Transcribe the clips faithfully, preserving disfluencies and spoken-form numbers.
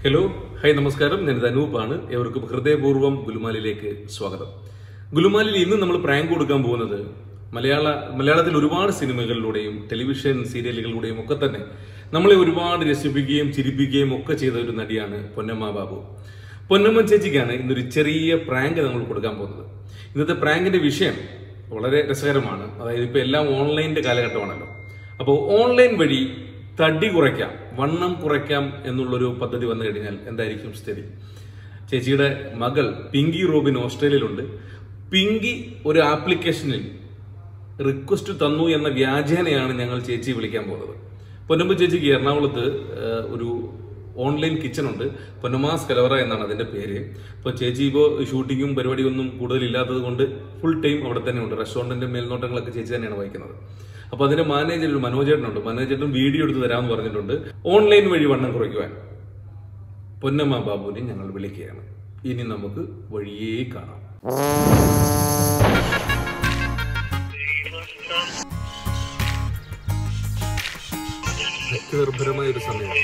Hello hi നമസ്കാരം. ഞാൻ അനൂപാണ്. എവർക്കും ഹൃദയപൂർവ്വം ഗുലുമാലിലേക്ക് സ്വാഗതം. ഗുലുമാലിൽ ഇന്ന് നമ്മൾ പ്രാങ്ക് കൊടുക്കാൻ പോകുന്നത് മലയാള മലയാളത്തിൽ ഒരുപാട് സിനിമകളിലൂടെയും ടെലിവിഷൻ സീരിയലുകളിലൂടെയും ഒക്കെ തന്നെ നമ്മളെ ഒരുപാട് രസിപ്പിക്കുകയും ചിരിപ്പിക്കുകയും ഒക്കെ ചെയ്ത ഒരു നടിയാണ് പൊന്നമ്മ ബാബു. പൊന്നമ്മ ചേച്ചിക്കാണ് ഇന്നൊരു ചെറിയ പ്രാങ്ക് നമ്മൾ കൊടുക്കാൻ പോകുന്നത്. ഇന്നത്തെ പ്രാങ്കിന്റെ വിഷയം വളരെ രസകരമാണ്. അതായത് ഇപ്പോൾ എല്ലാം ഓൺലൈനിന്റെ കാലഘട്ടമാണല്ലോ. അപ്പോൾ ഓൺലൈൻ വഴി തടി കുറയ്ക്കാം, വണ്ണം കുറയ്ക്കാം എന്നുള്ളൊരു പദ്ധതി വന്നു കഴിഞ്ഞാൽ എന്തായിരിക്കും സ്ഥിതി? ചേച്ചിയുടെ മകൾ പിങ്കി റോബിൻ ഓസ്ട്രേലിയയിലുണ്ട്. പിങ്കി ഒരു ആപ്ലിക്കേഷനിൽ റിക്വസ്റ്റ് തന്നു എന്ന വ്യാജേനയാണ് ഞങ്ങൾ ചേച്ചി വിളിക്കാൻ പോകുന്നത്. പൊന്നമ്മ ചേച്ചിക്ക് എറണാകുളത്ത് ഒരു ഓൺലൈൻ കിച്ചൺ ഉണ്ട്. പൊന്നമാസ് കലവറ എന്നാണ് അതിന്റെ പേര്. ഇപ്പോൾ ചേച്ചി ഇപ്പോൾ ഷൂട്ടിങ്ങും പരിപാടിയൊന്നും കൂടുതലില്ലാത്തത് കൊണ്ട് ഫുൾ ടൈം അവിടെ തന്നെ ഉണ്ട്. റെസ്റ്റോറന്റിന്റെ മേൽനോട്ടങ്ങളൊക്കെ ചേച്ചി തന്നെയാണ് വഹിക്കുന്നത്. അപ്പൊ അതിന്റെ മാനേജർ ഒരു മനോജേട്ടനുണ്ട്. മനോജേട്ടൻ വീഡിയോ എടുത്ത് തരാമെന്ന് പറഞ്ഞിട്ടുണ്ട്. ഓൺലൈൻ വഴി വണ്ണം കുറയ്ക്കുവാൻ പൊന്നമ്മ ബാബുവിനെ ഞങ്ങൾ വിളിക്കുകയാണ്. ഇനി നമുക്ക് വഴിയേ കാണാം. നിർഭരമായ ഒരു സമയം.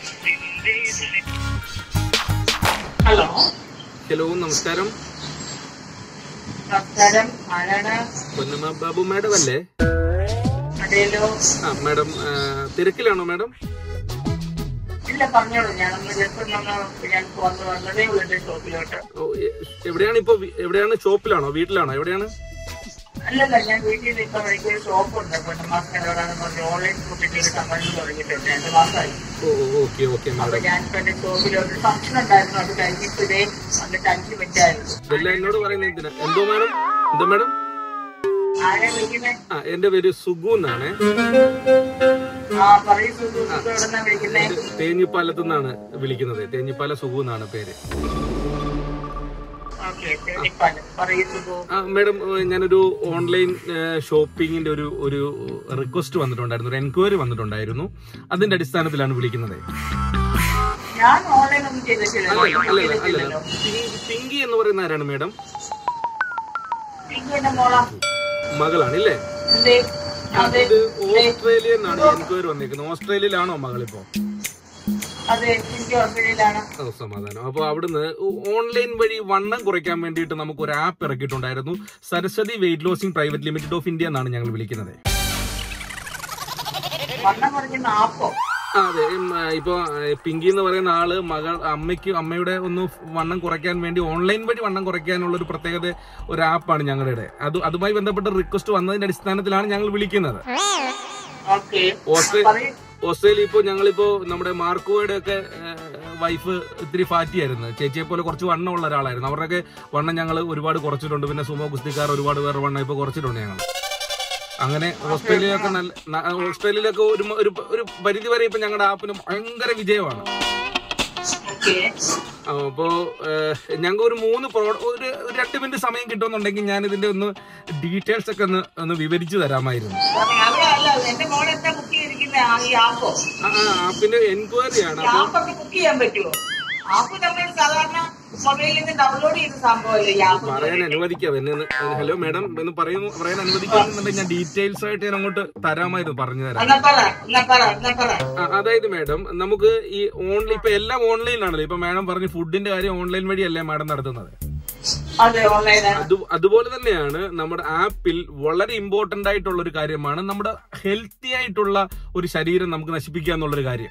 ഹലോ ഹലോ നമസ്കാരം. നമസ്കാരം. ആരാണ്? പൊന്നമ്മ ബാബു മാഡം അല്ലേ? അതേലോ. ആ മാഡം തിരക്കിലാണോ മാഡം? ഇല്ല, പറഞ്ഞോളൂ. ഞാനൊന്ന് ജസ്റ്റ് ഒന്ന് ഞാൻ വന്ന് വന്നതേ ഉള്ളൂ എന്റെ ഷോപ്പിലോട്ട്. എവിടെയാണ് ഇപ്പൊ? എവിടെയാണ്? ഷോപ്പിലാണോ വീട്ടിലാണോ എവിടെയാണ്? അല്ലല്ല, ഞാൻ വീട്ടിൽ ഇപ്പൊ എനിക്ക് ഒരു ഷോപ്പുണ്ട്. പൊന്നമാസ് കലവറാന്ന് പറഞ്ഞ ഓൺലൈൻ ഷോപ്പിന്റെ ഒരു കമ്പനി തുടങ്ങിയിട്ടുണ്ട്. രണ്ട് മാസമായി. ഓക്കെ ഓക്കെ അപ്പൊ മാഡം. ഞാൻ ഇപ്പൊ എന്റെ ഷോപ്പിലോട്ട് ഫംഗ്ഷൻ ഉണ്ടായിരുന്നു. അത് കഴിഞ്ഞിട്ട് ഇതേ വന്നിട്ട് അഞ്ച് മിനിറ്റ് ആയിരുന്നു. ഇതെല്ലാം എന്നോട് പറയുന്നത് എന്തിനാ? എന്തോ മാഡം? എന്തോ മാഡം? ആരാ വിളിക്കുന്നേ? ആ എന്റെ പേര് സുഗു എന്നാണ്. ആ പറയൂ സുഖു. സുഖു എവിടെന്നാ വിളിക്കുന്നേ? തേഞ്ഞിപ്പാലത്തു നിന്നാണ് വിളിക്കുന്നത്. തേഞ്ഞിപ്പാല സുഗു എന്നാണ് പേര്. ആ മാഡം, ഞാനൊരു ഓൺലൈൻ ഷോപ്പിങ്ങിന്റെ ഒരു ഒരു റിക്വസ്റ്റ് വന്നിട്ടുണ്ടായിരുന്നു, ഒരു എൻക്വയറി വന്നിട്ടുണ്ടായിരുന്നു. അതിന്റെ അടിസ്ഥാനത്തിലാണ് വിളിക്കുന്നത്. അല്ലല്ല, പിങ്കി എന്ന് പറയുന്ന ആരാണ് മാഡം? മകളാണ് ഇല്ലേ? ഇത് ഓസ്ട്രേലിയ എന്നാണ് എൻക്വയറി വന്നിരിക്കുന്നത്. ഓസ്ട്രേലിയയിലാണോ മകളിപ്പോ? സമാധാനം. അപ്പൊ അവിടുന്ന് ഓൺലൈൻ വഴി വണ്ണം കുറയ്ക്കാൻ വേണ്ടിയിട്ട് നമുക്ക് ഒരു ആപ്പ് ഇറക്കിയിട്ടുണ്ടായിരുന്നു. Saraswathi weight losing private limited of India എന്നാണ് ഞങ്ങൾ വിളിക്കുന്നത്. അതെ, ഇപ്പൊ പിങ്കി എന്ന് പറയുന്ന ആള് മകൾ അമ്മയ്ക്ക് അമ്മയുടെ ഒന്ന് വണ്ണം കുറയ്ക്കാൻ വേണ്ടി ഓൺലൈൻ വഴി വണ്ണം കുറയ്ക്കാനുള്ള ഒരു പ്രത്യേകത ഒരു ആപ്പാണ് ഞങ്ങളുടെ. അത് അതുമായി ബന്ധപ്പെട്ട റിക്വസ്റ്റ് വന്നതിന്റെ അടിസ്ഥാനത്തിലാണ് ഞങ്ങൾ വിളിക്കുന്നത്. ഓസ്ട്രേലിയ ഇപ്പോ ഞങ്ങളിപ്പോ നമ്മുടെ മാർക്കോയുടെ ഒക്കെ വൈഫ് ഇത്തിരി ഫാറ്റി ആയിരുന്നു. ചേച്ചിയെ പോലെ കുറച്ച് വണ്ണം ഉള്ള ഒരാളായിരുന്നു. അവരുടെയൊക്കെ വണ്ണം ഞങ്ങൾ ഒരുപാട് കുറച്ചിട്ടുണ്ട്. പിന്നെ സുമോ ഗുസ്തിക്കാർ ഒരുപാട് പേരുടെ വണ്ണം ഇപ്പൊ കുറച്ചിട്ടുണ്ട് ഞങ്ങൾ. അങ്ങനെ ഓസ്ട്രേലിയയിലൊക്കെ നല്ല ഓസ്ട്രേലിയയിലൊക്കെ ഒരു ഒരു പരിധി വരെ ഇപ്പൊ ഞങ്ങളുടെ ആപ്പിന് ഭയങ്കര വിജയമാണ്. അപ്പോ ഞങ്ങൾക്ക് ഒരു മൂന്ന് പ്രോഡക്റ്റ് ഒരു രണ്ട് മിനിറ്റ് സമയം കിട്ടുമെന്നുണ്ടെങ്കിൽ ഞാൻ ഇതിന്റെ ഒന്ന് ഡീറ്റെയിൽസ് ഒക്കെ ഒന്ന് ഒന്ന് വിവരിച്ചു തരാമായിരുന്നു. ആപ്പിന്റെ എൻക്വയറി ആണ്. പറയാൻ അനുവദിക്കാം എന്നെ? ഹലോ മാഡം എന്ന് പറയുന്നു, പറയാൻ അനുവദിക്കുന്നുണ്ടെങ്കിൽ ഞാൻ ഡീറ്റെയിൽസ് ആയിട്ട് ഞാൻ അങ്ങോട്ട് തരാമായിരുന്നു, പറഞ്ഞു തരാം. അതായത് മാഡം, നമുക്ക് ഈ ഓൺലൈൻ ഇപ്പൊ എല്ലാം ഓൺലൈനിലാണല്ലോ. ഇപ്പൊ മാഡം പറഞ്ഞു ഫുഡിന്റെ കാര്യം ഓൺലൈൻ വഴിയല്ലേ മാഡം നടത്തുന്നത്. അതുപോലെ തന്നെയാണ് നമ്മുടെ ആപ്പിൽ വളരെ ഇമ്പോർട്ടന്റ് ആയിട്ടുള്ള ഒരു കാര്യമാണ് നമ്മുടെ ഹെൽത്തി ആയിട്ടുള്ള ഒരു ശരീരം നമുക്ക് നശിപ്പിക്കുക എന്നുള്ളൊരു കാര്യം.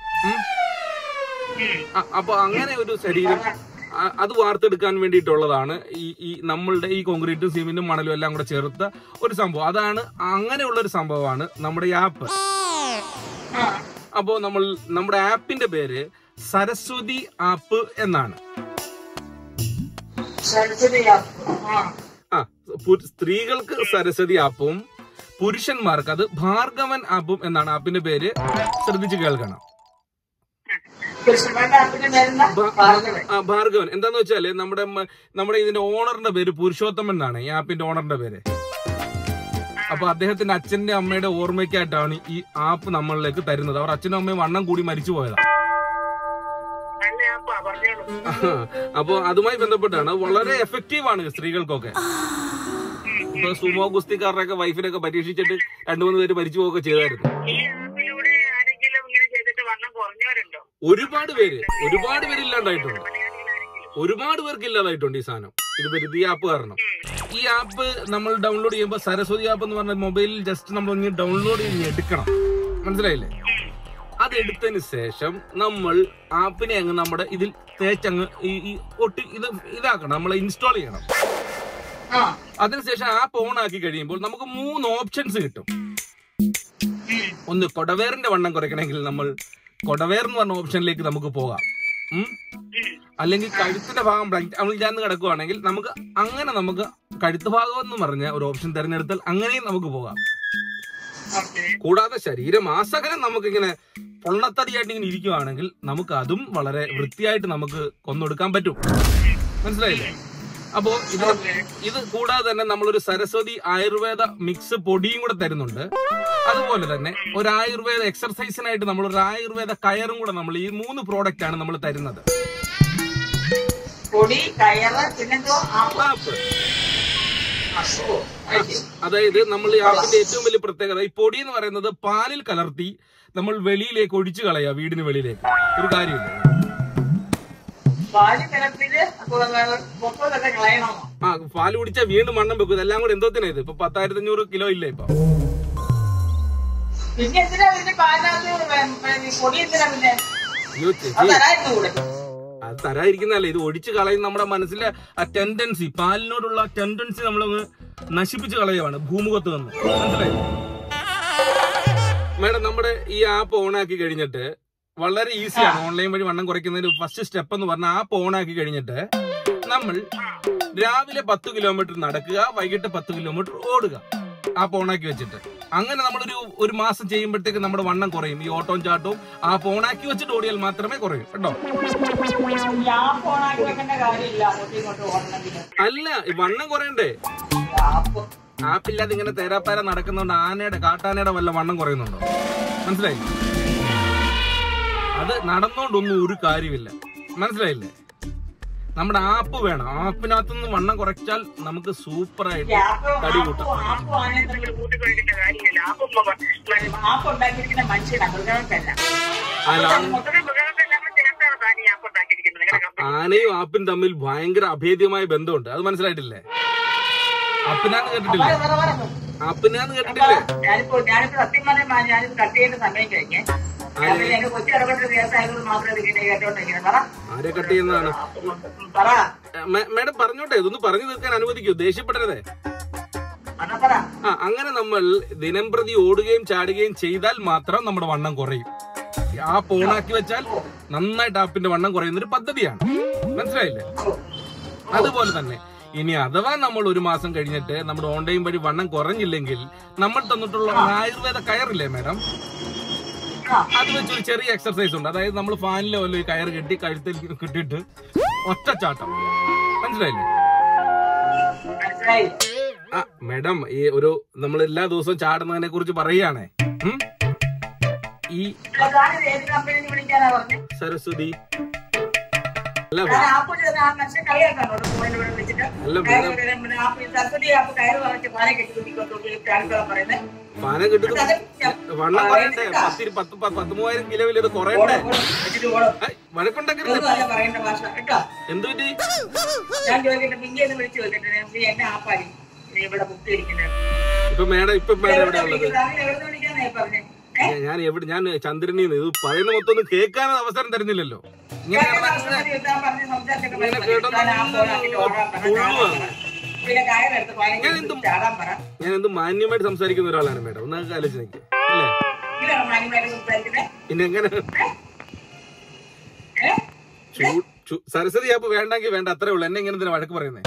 അപ്പൊ അങ്ങനെ ഒരു ശരീരം അത് വാർത്തെടുക്കാൻ വേണ്ടിയിട്ടുള്ളതാണ് ഈ ഈ നമ്മളുടെ ഈ കോൺക്രീറ്റും സിമെന്റും മണലും എല്ലാം കൂടെ ചേർത്ത ഒരു സംഭവം. അതാണ് അങ്ങനെയുള്ള ഒരു സംഭവമാണ് നമ്മുടെ ആപ്പ്. അപ്പോ നമ്മൾ നമ്മുടെ ആപ്പിന്റെ പേര് സരസ്വതി ആപ്പ് എന്നാണ്. ആ സ്ത്രീകൾക്ക് സരസ്വതി ആപ്പും പുരുഷന്മാർക്ക് അത് ഭാർഗവൻ ആപ്പും എന്നാണ് ആപ്പിന്റെ പേര്. ശ്രദ്ധിച്ചു കേൾക്കണം. ഭാർഗവൻ എന്താന്ന് വെച്ചാല് നമ്മുടെ നമ്മുടെ ഇതിന്റെ ഓണറിന്റെ പേര് പുരുഷോത്തമൻ എന്നാണ് ഈ ആപ്പിന്റെ ഓണറിന്റെ പേര്. അപ്പൊ അദ്ദേഹത്തിന്റെ അച്ഛന്റെ അമ്മയുടെ ഓർമ്മയ്ക്കായിട്ടാണ് ഈ ആപ്പ് നമ്മളിലേക്ക് തരുന്നത്. അവർ അച്ഛനും അമ്മയും വണ്ണം കൂടി മരിച്ചു പോയതാണ്. അപ്പൊ അതുമായി ബന്ധപ്പെട്ടാണ്. വളരെ എഫക്റ്റീവ് ആണ് സ്ത്രീകൾക്കൊക്കെ. ഇപ്പൊ സുമോ ഗുസ്തിക്കാരുടെയൊക്കെ വൈഫിനൊക്കെ പരീക്ഷിച്ചിട്ട് രണ്ടു മൂന്ന് പേര് മരിച്ചു പോവുകയൊക്കെ ചെയ്തായിരുന്നു. ഒരുപാട് പേര് ഒരുപാട് പേര് ഇല്ലാണ്ടായിട്ടുണ്ട്. ഒരുപാട് പേർക്ക് ഇല്ലാതായിട്ടുണ്ട് ഈ സാധനം. ഇത് വരുന്നത് ഈ ആപ്പ് കാരണം. ഈ ആപ്പ് നമ്മൾ ഡൗൺലോഡ് ചെയ്യുമ്പോൾ സരസ്വതി ആപ്പ് എന്ന് പറഞ്ഞ മൊബൈലിൽ ജസ്റ്റ് നമ്മൾ ഒന്ന് ഡൗൺലോഡ് ചെയ്ത് എടുക്കണം. മനസ്സിലായില്ലേ? അത് എടുത്തതിന് ശേഷം നമ്മൾ ആപ്പിനെ അങ്ങ് നമ്മുടെ ഇതിൽ തേച്ചങ്ങ് ഈ ഒട്ടി ഇത് ഇതാക്കണം, നമ്മൾ ഇൻസ്റ്റാൾ ചെയ്യണം. അതിനുശേഷം ആപ്പ് ഓൺ ആക്കി കഴിയുമ്പോൾ നമുക്ക് മൂന്ന് ഓപ്ഷൻസ് കിട്ടും. ഒന്ന് കൊടവേറിന്റെ വണ്ണം കുറയ്ക്കണമെങ്കിൽ നമ്മൾ കൊടവേർ എന്ന് പറഞ്ഞ ഓപ്ഷനിലേക്ക് നമുക്ക് പോകാം. അല്ലെങ്കിൽ കഴുത്തിന്റെ ഭാഗം അമിഴ്ചാന്ന് കിടക്കുവാണെങ്കിൽ നമുക്ക് അങ്ങനെ നമുക്ക് കഴുത്ത് ഭാഗം എന്ന് പറഞ്ഞ ഒരു ഓപ്ഷൻ തിരഞ്ഞെടുത്താൽ അങ്ങനെയും നമുക്ക് പോകാം. കൂടാതെ ശരീരമാസകലം നമുക്കിങ്ങനെ പൊള്ളത്തടിയായിട്ട് ഇങ്ങനെ ഇരിക്കുവാണെങ്കിൽ നമുക്ക് അതും വളരെ വൃത്തിയായിട്ട് നമുക്ക് കൊന്നൊടുക്കാൻ പറ്റും. മനസ്സിലായില്ലേ? അപ്പോ ഇത് ഇത് കൂടാതെ തന്നെ നമ്മളൊരു സരസ്വതി ആയുർവേദ മിക്സ് പൊടിയും കൂടെ തരുന്നുണ്ട്. അതുപോലെ തന്നെ ഒരു ആയുർവേദ എക്സർസൈസിനായിട്ട് നമ്മൾ ഒരു ആയുർവേദ കയറും കൂടെ നമ്മൾ ഈ മൂന്ന് പ്രോഡക്റ്റ് ആണ് നമ്മൾ തരുന്നത്. അതായത് നമ്മൾ ഈ ആപ്പിന്റെ ഏറ്റവും വലിയ പ്രത്യേകത ഈ പൊടി എന്ന് പറയുന്നത് പാലിൽ കലർത്തി നമ്മൾ വെളിയിലേക്ക് ഒഴിച്ചു കളയാ, വീടിന് വെളിയിലേക്ക്. ഒരു കാര്യമില്ല, ആ പാല് കുടിച്ചാൽ വീണ്ടും മണ്ണം വെക്കും. ഇതെല്ലാം കൂടെ എന്തോത്തിനാ ഇത്? ഇപ്പൊ പത്തായിരത്തി അഞ്ഞൂറ് കിലോ ഇല്ല ഇപ്പൊ. അത് തരാതിരിക്കുന്നതല്ല, ഇത് ഒഴിച്ചു കളയും. നമ്മുടെ മനസ്സിലെ ആ ടെൻഡൻസി, പാലിനോടുള്ള ടെൻഡൻസി നമ്മളൊന്ന് നശിപ്പിച്ച് കളയുവാണ് ഭൂമുഖത്ത് നിന്ന്. മനസ്സിലായി മേഡം? നമ്മുടെ ഈ ആപ്പ് ഓണാക്കി കഴിഞ്ഞിട്ട് വളരെ ഈസിയാണ്. ഓൺലൈൻ വഴി വണ്ണം കുറയ്ക്കുന്നതിന് ഫസ്റ്റ് സ്റ്റെപ്പ് എന്ന് പറഞ്ഞാൽ ആപ്പ് ഓണാക്കി കഴിഞ്ഞിട്ട് നമ്മൾ രാവിലെ പത്ത് കിലോമീറ്റർ നടക്കുക, വൈകിട്ട് പത്ത് കിലോമീറ്റർ ഓടുക ആപ്പ് ഓണാക്കി വെച്ചിട്ട്. അങ്ങനെ നമ്മളൊരു ഒരു മാസം ചെയ്യുമ്പോഴത്തേക്ക് നമ്മുടെ വണ്ണം കുറയും. ഈ ഓട്ടവും ചാട്ടവും ആപ്പ് ഓണാക്കി വെച്ചിട്ട് ഓടിയാൽ മാത്രമേ കുറയൂ കേട്ടോ. അല്ല, വണ്ണം കുറയണ്ടേ? ആപ്പില്ലാതെ ഇങ്ങനെ തേരാപ്പാര നടക്കുന്നോണ്ട് ആനയുടെ കാട്ടാനയുടെ വല്ല വണ്ണം കുറയുന്നുണ്ടോ? മനസ്സിലായി? അത് നടന്നോണ്ടൊന്നും ഒരു കാര്യമില്ല. മനസ്സിലായില്ലേ? നമ്മുടെ ആപ്പ് വേണം. ആപ്പിനകത്തുനിന്ന് വണ്ണം കുറച്ചാൽ നമുക്ക് സൂപ്പറായിട്ട് തടി കൂട്ടാം. ആനയും ആപ്പും തമ്മിൽ ഭയങ്കര അഭേദ്യമായ ബന്ധമുണ്ട്. അത് മനസ്സിലായിട്ടില്ലേ? അപ്പിനാന്ന് കേട്ടിട്ടില്ലേ? അപ്പിനാന്ന് കേട്ടിട്ടില്ലേ? ആരെ കട്ട് ചെയ്യുന്നതാണ്? മേഡം പറഞ്ഞോട്ടെ, ഇതൊന്ന് പറഞ്ഞു തീർക്കാൻ അനുവദിക്കൂ, ദേഷ്യപ്പെടരുതേ. ആ അങ്ങനെ നമ്മൾ ദിനം പ്രതി ഓടുകയും ചാടുകയും ചെയ്താൽ മാത്രം നമ്മുടെ വണ്ണം കുറയും. ആപ്പ് ഓണാക്കി വെച്ചാൽ നന്നായിട്ട് ആപ്പിന്റെ വണ്ണം കുറയുന്നൊരു പദ്ധതിയാണ്. മനസ്സിലായില്ലേ? അതുപോലെ തന്നെ ഇനി അഥവാ നമ്മൾ ഒരു മാസം കഴിഞ്ഞിട്ട് നമ്മുടെ ഓൺലൈൻ വഴി വണ്ണം കുറഞ്ഞില്ലെങ്കിൽ നമ്മൾ തന്നിട്ടുള്ള ആയുർവേദ കയറില്ലേ മേഡം, അത് വെച്ചൊരു ചെറിയ എക്സർസൈസ് ഉണ്ട്. അതായത് നമ്മൾ ഫാനിലോ വല്ല കയർ കെട്ടി കഴുത്തിൽ കിട്ടിയിട്ട് ഒറ്റച്ചാട്ടം. മനസ്സിലായില്ലേ? ആ മേഡം, ഈ ഒരു നമ്മൾ എല്ലാ ദിവസവും ചാടുന്നതിനെ കുറിച്ച് പറയുകയാണേ. ഈ സരസ്വതി അല്ല പാന കിട്ടുന്ന വണ്ണം കുറയണ്ടേ? പത്തി പത്ത് പത്ത് മൂവായിരം കിലോയിൽ ഇത് കുറയണ്ടേ? വഴക്കുണ്ടാക്കരുത്. എന്ത് പറ്റി? ഇപ്പൊ മേഡം ഇപ്പൊ മേഡം എവിടെ ഉള്ളത്? ഞാൻ എവിടെ? ഞാൻ ചന്ദ്രനിന്ന്. ഇത് പറയുന്ന മൊത്തം ഒന്നും കേൾക്കാൻ അവസരം തരുന്നില്ലല്ലോ. ഇങ്ങനെ ഞാൻ എന്ത് മാന്യമായിട്ട് സംസാരിക്കുന്ന ഒരാളാണ് മേഡം. ഒന്ന് ആലോചിച്ച് നിൽക്കുക അല്ലേ? പിന്നെ എങ്ങനെ? സരസ്വതി ആപ്പ് വേണ്ടെങ്കിൽ വേണ്ട, അത്രേ ഉള്ളു. എന്നെ ഇങ്ങനെ വഴക്ക് പറയുന്നേ?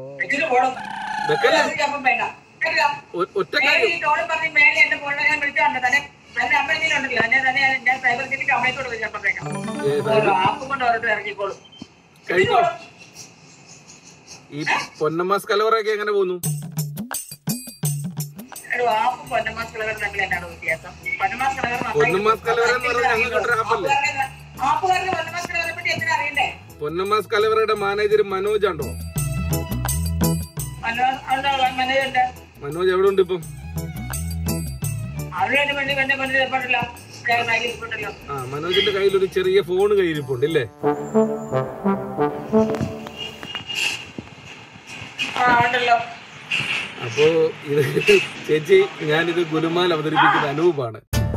ഒറ്റ കാര്യം കഴിഞ്ഞോ? ഈ പൊന്നമാസ് കലവറയൊക്കെ എങ്ങനെ പോകുന്നു? പൊന്നമാസ് കലവറ എന്ന് പറഞ്ഞാൽ ഞങ്ങൾക്ക് ആപ്പല്ലേ? പൊന്നമാസ് കലവറയുടെ മാനേജർ മനോജ് ഉണ്ടോ? മനോജ് എവിടെ ഉണ്ട് ഇപ്പം? ആ മനോജിന്റെ കയ്യിൽ ഒരു ചെറിയ ഫോൺ കയ്യിരിപ്പുണ്ട് ഇല്ലേ? അപ്പോ ഇത് ചേച്ചി, ഞാനിത് ഗുലുമാൽ അവതരിപ്പിക്കുന്ന അനൂപാണ്.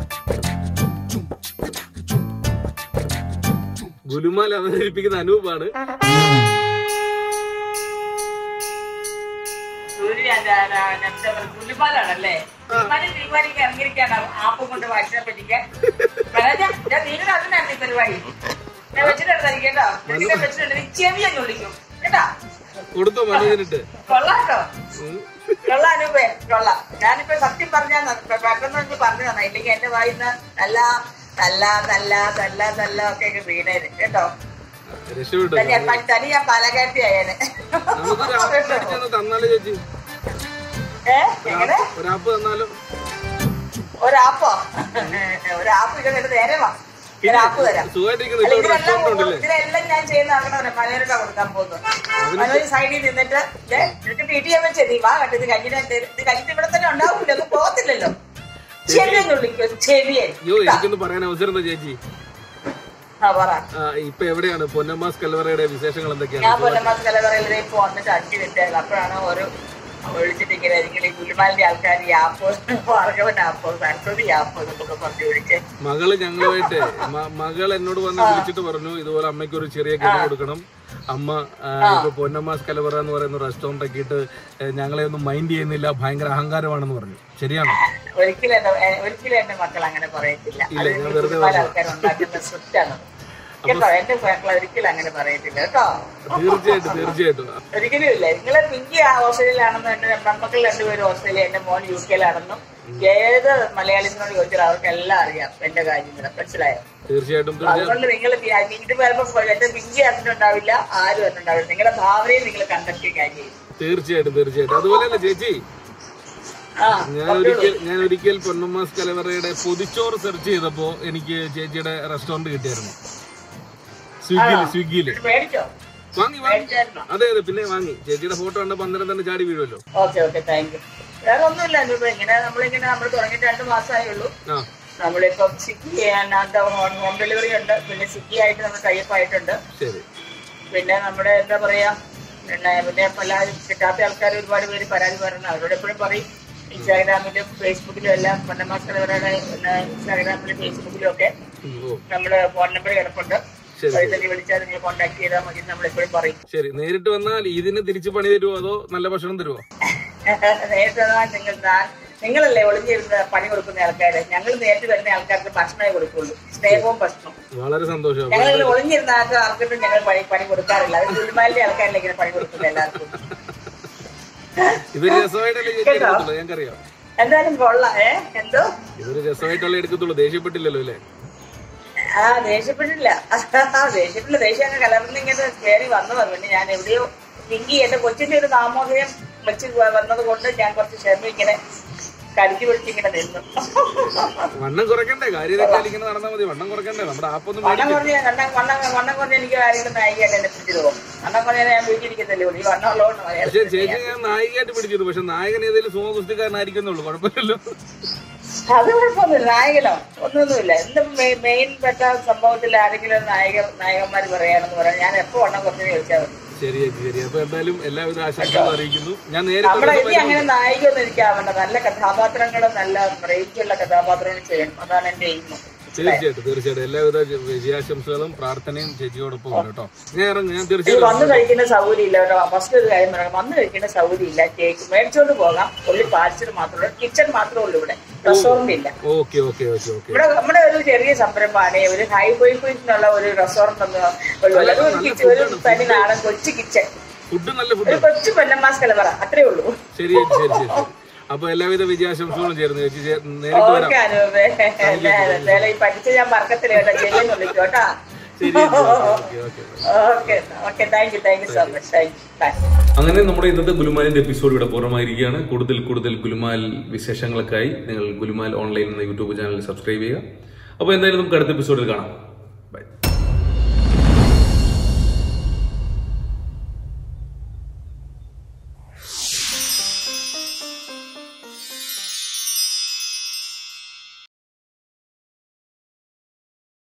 ഗുലുമാൽ അവതരിപ്പിക്കുന്ന അനൂപാണ്. ഗുലുമാലാണല്ലേ? തീരുമാനിക്കാൻ ഇറങ്ങിയിരിക്കാണ് ആപ്പ് കൊണ്ട് വായിച്ചാൽ പറ്റിക്കാൻ. ഞാൻ തീരുന്ന അതിനാണ് ഈ പരിപാടി. ഞാൻ വെച്ചിട്ടുണ്ട് കേട്ടോ, വെച്ചിട്ടുണ്ട്. ചെവിയെന്ന് വിളിക്കും കേട്ടാ. കൊടുത്തോ മനോജിനിട്ട്? കൊള്ളാട്ടോ, കൊള്ളാം അനൂപേ, കൊള്ളാം. ഞാനിപ്പോ സത്യം പറഞ്ഞാ പെട്ടെന്ന് പറഞ്ഞു തന്നെ, ഇല്ലെങ്കിൽ എന്റെ വായിന്ന് നല്ല നല്ല നല്ല നല്ല നല്ല ഒക്കെ വീണേര് കേട്ടോ. തനി ഞാൻ പാലക്കാട്ടി ആയേനെ. ഏ എങ്ങനെ ഒരാപ്പോ ഒരാപ്പ് ഇങ്ങനെ നേരെ വാ, ഒരാപ്പ് തരാം. ഇതിലെല്ലാം ഞാൻ ചെയ്യുന്ന ആക്കണവരെ മനോരമ കൊടുക്കാൻ പോകുന്നു. മനോജ് സൈഡിൽ നിന്നിട്ട് നിനക്ക് ടി ടി എം വെച്ചേ നീ വാ കണ്ടത്. ഇത് കഴിഞ്ഞിട്ട് ഇത് കഴിഞ്ഞിട്ട് ഇവിടെ തന്നെ ഉണ്ടാവൂല്ലോ, ഒന്നും പോകത്തില്ലല്ലോ. ചെവിയെന്ന് വിളിക്കും, ചെവിയെ. പറയാൻ അവസരം എന്താ ചേച്ചി? ആ പറ. ഇപ്പൊ എവിടെയാണ് പൊന്നമ്മാസ് കലവറയുടെ വിശേഷങ്ങൾ എന്തൊക്കെയാണ്? ഞാൻ പൊന്നമ്മാസ് കലവറയിൽ ഇപ്പൊ വന്നിട്ട് അഞ്ചു മിനിറ്റ്. അപ്പോഴാണ് ഒരു വിളിച്ചിട്ടിങ്ങനെ ഈ ഗുലുമാലിന്റെ ആൾക്കാർ ഈ app Bhargavan app Saraswathi app എന്നൊക്കെ പറഞ്ഞു വിളിച്ച്. മകള് ഞങ്ങളുമായിട്ട് മകൾ എന്നോട് വന്ന് വിളിച്ചിട്ട് പറഞ്ഞു, ഇതുപോലെ അമ്മയ്ക്ക് ഒരു ചെറിയ ഗിഫ്റ്റ് കൊടുക്കണം. അമ്മ ഇപ്പൊ പൊന്നമ്മാസ് കലവറ എന്ന് പറയുന്ന റെസ്റ്റോറന്റ് ഒക്കെ ഇട്ട് ഞങ്ങളെ ഒന്നും മൈൻഡ് ചെയ്യുന്നില്ല, ഭയങ്കര അഹങ്കാരമാണെന്ന് പറഞ്ഞു. ശരിയാണോ? ഒരിക്കലും ഒരിക്കലും എന്റെ മക്കൾ അങ്ങനെ പറയത്തില്ല. ആൾക്കാരുണ്ടാക്കുന്ന സ്ക്രിപ്റ്റാണ് കേട്ടോ. എന്റെ മക്കൾ ഒരിക്കലും അങ്ങനെ പറയത്തില്ല കേട്ടോ. തീർച്ചയായിട്ടും തീർച്ചയായിട്ടും ഒരിക്കലും ഇല്ല. നിങ്ങളെ പിങ്കി ഓസ്ട്രേലിയയിലാണെന്നും എന്റെ മക്കൾ രണ്ടുപേരും ഓസ്ട്രേലിയ, എന്റെ മോൻ യു കെയിലാണെന്നും ഏത് മലയാളിസിനോട് ചോദിച്ചാൽ അവർക്ക് എല്ലാം അറിയാം എന്റെ കാര്യങ്ങൾ. മനസ്സിലായോ? തീർച്ചയായിട്ടും. അതുകൊണ്ട് നിങ്ങൾ ഇത് വരുമ്പോ എന്റെ പിങ്കി അറിഞ്ഞിട്ടുണ്ടാവില്ല, ആരും അറിഞ്ഞിട്ടുണ്ടാവില്ല. നിങ്ങളുടെ ഭാവനയും നിങ്ങൾ കണ്ടെത്തിയ കാര്യം. തീർച്ചയായിട്ടും തീർച്ചയായിട്ടും. അതുപോലെ തന്നെ ചേച്ചി, ഞാൻ ഒരിക്കൽ ഞാൻ ഒരിക്കൽ പൊന്നമ്മാസ് കലവറയുടെ പൊതിച്ചോറ് സെർച്ച് ചെയ്തപ്പോ എനിക്ക് ചേച്ചിയുടെ റെസ്റ്റോറന്റ് കിട്ടിയായിരുന്നു. സ്വിഗ്ഗിയില് സ്വിഗ്ഗിയില് വാങ്ങി വാങ്ങി അതെ അതെ പിന്നെ വാങ്ങി. ചേച്ചിയുടെ ഫോട്ടോ കണ്ട പന്ത്രണ്ട് തന്നെ ചാടി വീഴുമല്ലോ. Okay okay thank you. വേറെ ഒന്നുമില്ല ഇങ്ങനെ നമ്മളിങ്ങനെ നമ്മൾ തുടങ്ങിയിട്ട് രണ്ടു മാസമായേ ഉള്ളൂ. നമ്മളിപ്പം സ്വിഗ്ഗി ചെയ്യാനാത്ത ഹോം ഡെലിവറി ഉണ്ട്, പിന്നെ സ്വിഗ്ഗി ആയിട്ട് നമ്മൾ ടൈപ്പ് ആയിട്ടുണ്ട്. ശരി. പിന്നെ നമ്മുടെ എന്താ പറയാ, പിന്നെ പിന്നെ പല കിട്ടാത്ത ആൾക്കാർ ഒരുപാട് പേര് പരാതി പറയുന്നത് അവരോട് എപ്പോഴും പറയും. ഇൻസ്റ്റാഗ്രാമിലും ഫേസ്ബുക്കിലും എല്ലാം പൊന്നമ്മാസ് കലവറയുടെ ഇൻസ്റ്റാഗ്രാമിലും ഫേസ്ബുക്കിലും ഒക്കെ നമ്മുടെ ഫോൺ നമ്പർ കിടപ്പുണ്ട്. വിളിച്ചാൽ നിങ്ങൾ കോൺടാക്ട് ചെയ്താൽ മതി നമ്മൾ എപ്പോഴും പറയും. ശരി. നേരിട്ട് വന്നാൽ ഇതിന് തിരിച്ചു പണി തരുമോ അതോ നല്ല ഭക്ഷണം തരുമോ? നേരിട്ട് വന്നാൽ നിങ്ങൾ നിങ്ങളല്ലേ ഒളിഞ്ഞിരുന്ന് പണി കൊടുക്കുന്ന ആൾക്കാര്. ഞങ്ങൾ നേരിട്ട് വരുന്ന ആൾക്കാർക്ക് ഭക്ഷണമേ കൊടുക്കുള്ളൂ, സ്നേഹവും ഭക്ഷണവും. വളരെ സന്തോഷം. ഞങ്ങൾ ഒളിഞ്ഞിരുന്ന ആൾക്ക് ആർക്കിട്ടും ഞങ്ങൾ പണി പണി കൊടുക്കാറില്ല. അത് ഗുലുമാലിന്റെ ആൾക്കാരിലെ ഇങ്ങനെ പണി കൊടുക്കില്ല എല്ലാവർക്കും. ഇതൊരു രസമായിട്ടല്ലേ ഞങ്ങൾക്കറിയാം. എന്തായാലും കൊള്ളാം. ഏ എന്തോ ഇതൊരു രസമായിട്ടല്ലേ എടുക്കത്തുള്ളൂ, ദേഷ്യപ്പെട്ടില്ലല്ലോ അല്ലേ? ആ ദേഷ്യപ്പെട്ടില്ല, ദേഷ്യപ്പെട്ടില്ല. ദേഷ്യം അങ്ങ് കലർന്ന് ഇങ്ങനെ കയറി വന്നതാ. പിന്നെ ഞാൻ എവിടെയോ പിങ്കി എന്റെ കൊച്ചിന്റെ ഒരു നാമോദയം വെച്ച് വന്നത് കൊണ്ട് ഞാൻ കുറച്ച് ക്ഷമ ഇങ്ങനെ കരുതി പിടിച്ചിങ്ങനെ നിന്നു. വണ്ണം കുറയ്ക്കണ്ടേ? കാര്യം നടന്നാൽ മതി. വണ്ണം കുറയ്ക്കണ്ടേ? നമ്മുടെ ആപ്പൊന്നും വണ്ണം കുറഞ്ഞ വണ്ണം വണ്ണം വണ്ണം കുറഞ്ഞ എനിക്ക് കാര്യങ്ങൾ നായികയായിട്ട് എന്നെ പിടിച്ചു പോകും. വണ്ണം കുറഞ്ഞാൽ ഞാൻ വീട്ടിലിരിക്കത്തല്ലേ ഉള്ളൂ. ഈ വണ്ണം ഉള്ളതുകൊണ്ട് പക്ഷേ ചേച്ചി ഞാൻ നായികയായിട്ട് പിടിച്ചിരുന്നു. പക്ഷെ നായകൻ ഏതെങ്കിലും സുമ കുസ്തിക്കാരനായിരിക്കുന്നുള്ളൂ, കുഴപ്പമില്ലല്ലോ. അത് കുഴപ്പമൊന്നുമില്ല. നായകനോ ഒന്നൊന്നുമില്ല. എന്ത് മെയിൻ പെട്ട സംഭവത്തിൽ ആരെങ്കിലും നായക നായകന്മാര് പറയാണെന്ന് പറയാം. ഞാൻ എപ്പോ വണ്ണം കുറഞ്ഞു ചോദിച്ചാൽ മതി. ശരി ശരി. അപ്പൊ എന്തായാലും എല്ലാവിധ ആശംസകളും അറിയിക്കുന്നു. ഞാൻ നേരിട്ട് നമ്മുടെ ഇനി അങ്ങനെ നായികയൊന്നും എനിക്കാവണ്ട. നല്ല കഥാപാത്രങ്ങളും നല്ല റേറ്റുള്ള കഥാപാത്രങ്ങളും ചെയ്യണം. അതാണ് എന്റെ എയിം. തീർച്ചയായിട്ടും തീർച്ചയായിട്ടും. എല്ലാവിധ വിജയാശംസകളും പ്രാർത്ഥനയും ചേച്ചിയോടൊപ്പം ഉണ്ട് കേട്ടോ. ഞാൻ ഇറങ്ങും. ഞാൻ തീർച്ചയായും വന്ന് കഴിക്കുന്ന സൗകര്യം ഇല്ല കേട്ടോ. ഫസ്റ്റ് ഒരു കാര്യം പറയാം, വന്ന് കഴിക്കുന്ന സൗകര്യം ഇല്ല. കേക്ക് മേടിച്ചോണ്ട് പോകാം, ഉള്ളി പാർസൽ മാത്രമേ, കിച്ചൺ മാത്രമേ ഉള്ളൂ ഇവിടെ, റെസ്റ്റോറന്റ് ഇല്ല. Okay okay okay okay. ഇവിടെ നമ്മുടെ ഒരു ചെറിയ സംരംഭമാണ്, ഒരു ഹൈ വൈഫൈസിനുള്ള ഒരു റെസ്റ്റോറന്റ് ഒന്നും ഒരു തനി നാടൻ കൊച്ചു കിച്ചൺ, ഫുഡ് നല്ല ഫുഡ്, ഒരു കൊച്ചു പൊന്നമ്മാസ് കലവറ, അത്രേ ഉള്ളൂ. ശരി ശരി ശരി. അപ്പൊ എല്ലാവിധ വിജയാശംസകളും ചേർന്ന് പഠിച്ച ഞാൻ പറക്കത്തില്ല കേട്ടോ, ചെയ്യുന്നു വിളിക്കും കേട്ടോ. അങ്ങനെ നമ്മുടെ ഇന്നത്തെ ഗുലുമാലിന്റെ എപ്പിസോഡ് ഇവിടെ പൂർണ്ണമായിരിക്കുകയാണ്. കൂടുതൽ കൂടുതൽ ഗുലുമാൽ വിശേഷങ്ങൾക്കായി നിങ്ങൾ ഗുലുമാൽ ഓൺലൈൻ എന്ന യൂട്യൂബ് ചാനൽ സബ്സ്ക്രൈബ് ചെയ്യുക. അപ്പോൾ എന്തായാലും നമുക്ക് അടുത്ത എപ്പിസോഡിൽ കാണാം.